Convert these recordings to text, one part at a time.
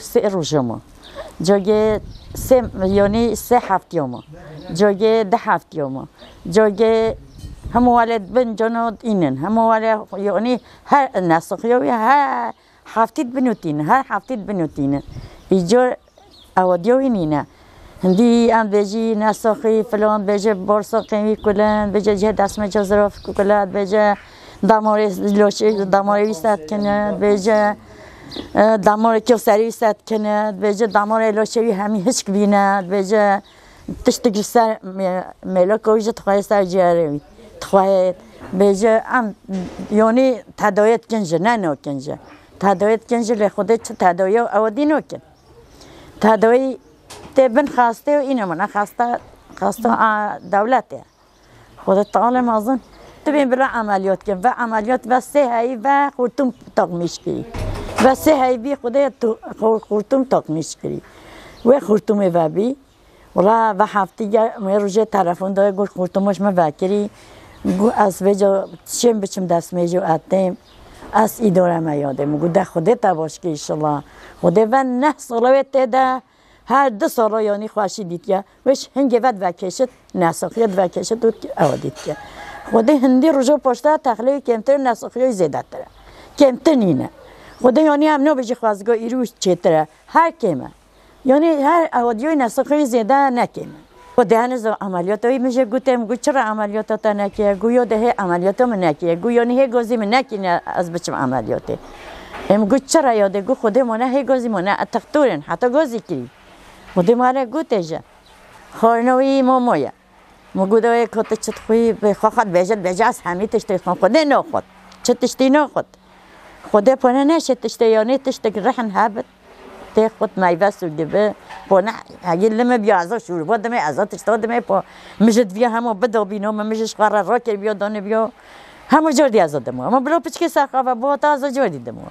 3 روزمه جای 3 یعنی 3 هفتهمه جای 10 هفتهمه جای هم ولد بن جنود اینن هم ولد یعنی هر نسخیوی هر هفته بنوتین ایجور اودیوی نینه هندی ام بجی نسخی فلان بجی بورسا قیمی کلن بجی جه دست مجازراف کلاد بجی داماری لوچه داماری ویست کند بجی داماری کیوسری ویست کند بجی داماری لوچه همی هیچ بیند بجی تشتگی سر ملکویج تخوای سر جاری تخوای بجی ام یعنی تداویت کنجه نه کنجه تداویت کنجه لخودت تداوی اودی نکن تداوی تبن خواسته و اینه من خواسته دولته خودت تعالى مازن تبين برا عمليات كم و عمليات و هاي و خورتم تقميش كري و هاي بي خودت خورتم تقميش كري و خورتم و بي ولا و هفته میروجه تلفن داره گفت خورتمش ما وکری گو از وجا چیم بچم دست میجو اتم از اداره ما یادم گو ده خودت باش که انشالله خودت و 9 ساله ده هر 2 ساله یعنی خوشی دید که وش هنگی ود وکشت نساخیت وکشت دود که آدید که خودت هندی رجوع پشته تخلیه کمتر نساخیه زیاده تره کمتر نینه خودت یعنی هم نو بچه خوازگاه ایروش چطوره هر کمه یعنی هر اودیوی نسخه زیاده نکنه. خود هنوز عملیاتی میشه گفتم گو چرا عملیاتات نکیه؟ گویا ده عملیاتم نکیه. گویا نه گازی من نکنه از بچم عملیاتی. گو چرا یاده گو خود ما نه گازی ما نه تختورن حتی گازی کی؟ خود ما را گوتهجه. خانوی مامویا. مگودای کات چت خوی به خواهد بجاس همی تشتی خود نه خود. چت تشتی نه خود. خود پناه نشه تشتی یعنی تشتی رحن هبت. خود میوه سوده به پونه اگه لمه بیا ازا شور بود می ازا تشتاد می پا مجد بیا همو بدا بینم مجش قرار را که بیا دانه بیا همو جوردی ازا دمو اما بلو پچ که سرخا و با تا ازا جوردی دمو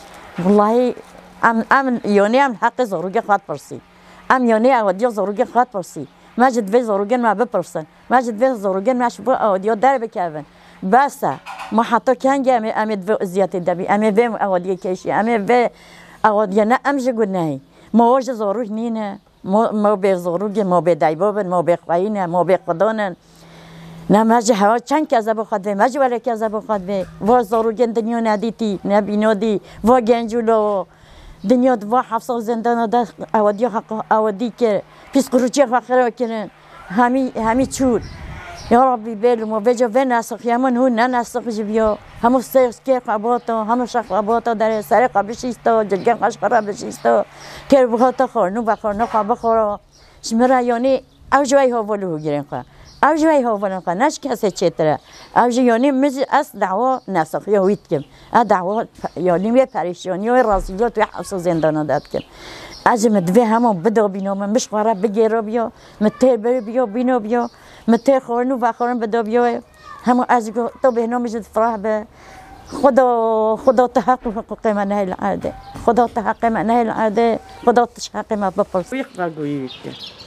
والله ام یونی ام حق زوروگی خواهد پرسی ام یونی اودیا زوروگی خواهد پرسی مجد وی زوروگن ما بپرسن مجد وی زوروگن ما شبو اودیا در بکردن بس ما حتی کنگه امید و زیادی دبی امید و اودیا کشی امید و اودیا نه امجد گناهی ما وجه زوروج نینه ما به زوروج ما به دایبابن ما به خواهینه ما به خدانن نه مجه هوا چند که ازبو خود به مجه ولی که ازبو خود به و زوروجن دنیا ندیتی نبینادی و گنجولو دنیا دو 7 زندان ده اودیا حق اودی که پیش کروچی فخره کنن همی چود یا ربی بلو ما بجا و نسخیامون هون نه نسخ جبیا همو سرس که قباطا همو شخ قباطا در سر قبشیستا جلگن قشقرا بشیستا که بخاطا خورنو بخورنو قبا خورا شمرا یعنی اوجوی ها ولو گیرن خواه اوجوی ها ولو خواه نش کسی چطره اوجوی یعنی مز از دعوا نسخی هویت کم دعوا یعنی می پریشانی و رازیات و حفظ زندان داد کم از مدوی همو بدا بینو من مش قرار بگیره بیا متر بری بیا بینو بیا متر خورنو و خورن بدا بیا همو از تو به نام جد فرح به خدا تحقق من هاي العاده خدا تحقق من هاي العاده خدا تحقق ما بفرس